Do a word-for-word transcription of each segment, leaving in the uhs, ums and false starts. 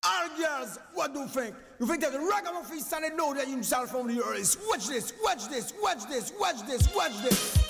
All girls, what do you think? You think that the ragamuffin standing know that himself from the earth? Watch this, watch this, watch this, watch this, watch this.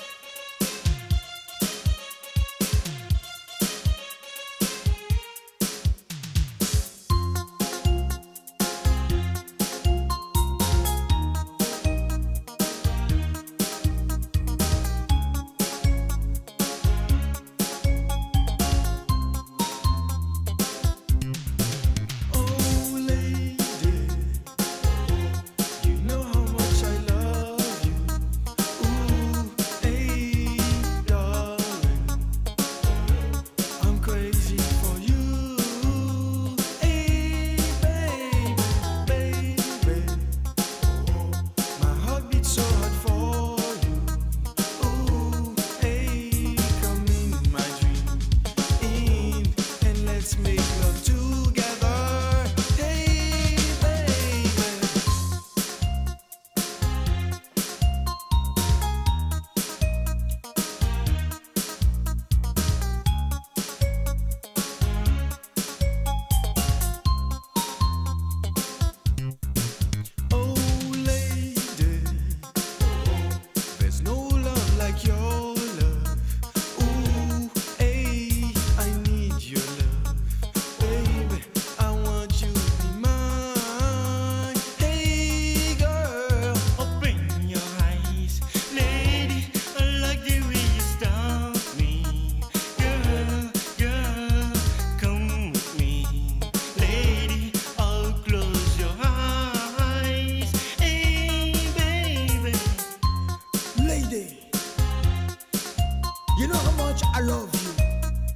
You know how much I love you.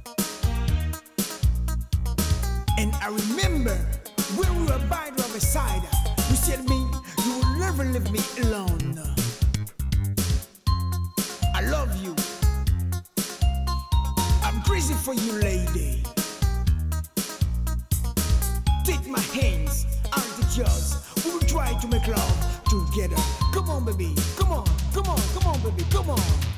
And I remember when we were by the other side, you said to me, you will never leave me alone. I love you. I'm crazy for you, lady. Take my hands, I'll take yours. We will try to make love together. Come on, baby. Come on, come on, come on, baby. Come on.